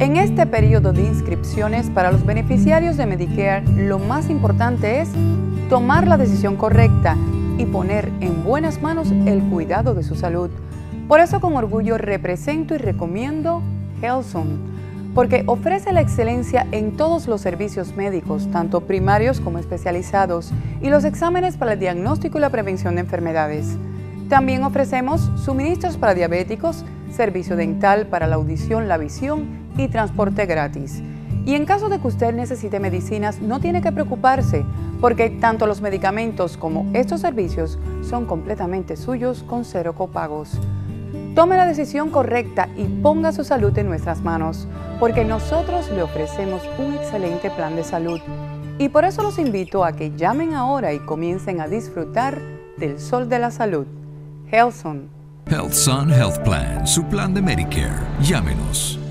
En este periodo de inscripciones para los beneficiarios de Medicare, lo más importante es tomar la decisión correcta y poner en buenas manos el cuidado de su salud. Por eso con orgullo represento y recomiendo HealthZone, porque ofrece la excelencia en todos los servicios médicos, tanto primarios como especializados, y los exámenes para el diagnóstico y la prevención de enfermedades. También ofrecemos suministros para diabéticos, servicio dental para la audición, la visión y transporte gratis. Y en caso de que usted necesite medicinas, no tiene que preocuparse, porque tanto los medicamentos como estos servicios son completamente suyos con cero copagos. Tome la decisión correcta y ponga su salud en nuestras manos, porque nosotros le ofrecemos un excelente plan de salud. Y por eso los invito a que llamen ahora y comiencen a disfrutar del sol de la salud. HealthZone. HealthZone Health Plan, su plan de Medicare. Llámenos.